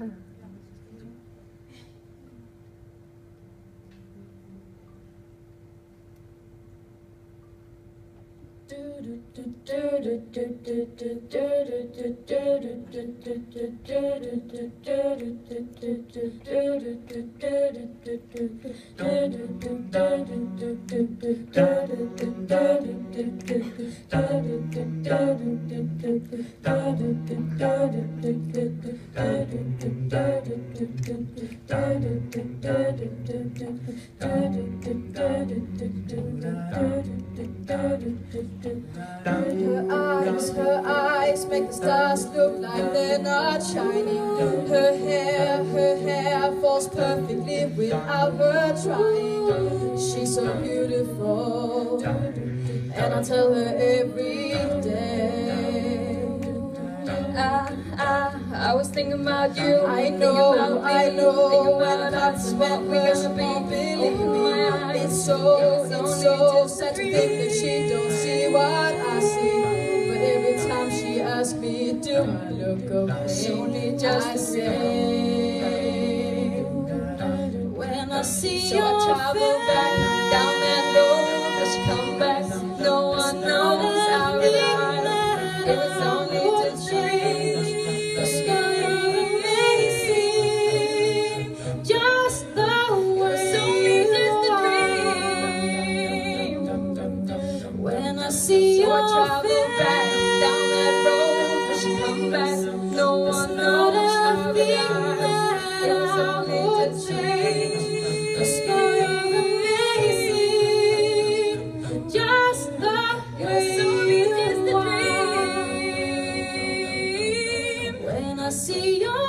Her eyes make the stars look like they're not shining. Her hair falls perfectly without her trying. She's so beautiful, and I tell her every day. I was thinking about you. I know, and that's what we're gonna be. Believe me, it's so sad to think that she don't see what I see. But every time she asks me, do I look okay? It's only just I say, when I see so I travel back down that road, just come back. No one knows how to ride. It was only to change. The sky amazing, just the way. It's only just a dream. When I see so I travel back down that road, but she come back. No one knows how to ride. It was only to change. The sky amazing, just the way. It's only just a dream. When I see your